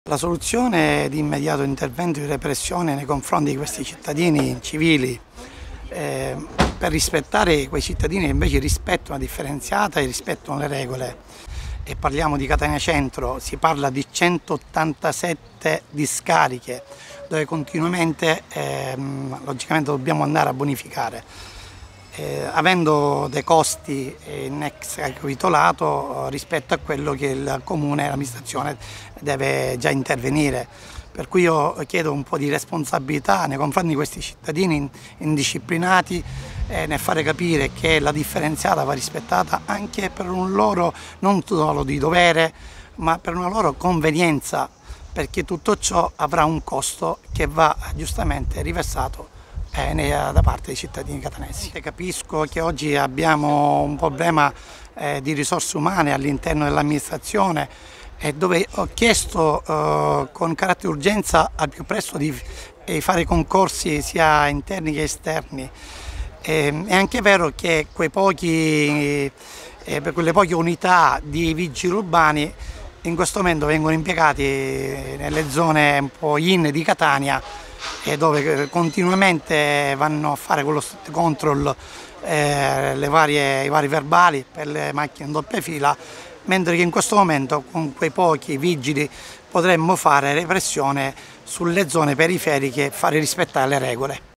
La soluzione di immediato intervento di repressione nei confronti di questi cittadini civili per rispettare quei cittadini che invece rispettano la differenziata e rispettano le regole, e parliamo di Catania Centro, si parla di 187 discariche dove continuamente logicamente dobbiamo andare a bonificare. Avendo dei costi in ex capitolato rispetto a quello che il Comune e l'amministrazione deve già intervenire. Per cui io chiedo un po' di responsabilità nei confronti di questi cittadini indisciplinati nel fare capire che la differenziata va rispettata anche per un loro, non solo di dovere, ma per una loro convenienza, perché tutto ciò avrà un costo che va giustamente riversato da parte dei cittadini catanesi. Capisco che oggi abbiamo un problema di risorse umane all'interno dell'amministrazione, dove ho chiesto con carattere di urgenza al più presto di fare concorsi sia interni che esterni. È anche vero che quelle poche unità di vigili urbani in questo momento vengono impiegati nelle zone un po' in di Catania, dove continuamente vanno a fare quello street control, i vari verbali per le macchine in doppia fila, mentre che in questo momento con quei pochi vigili potremmo fare repressione sulle zone periferiche e fare rispettare le regole.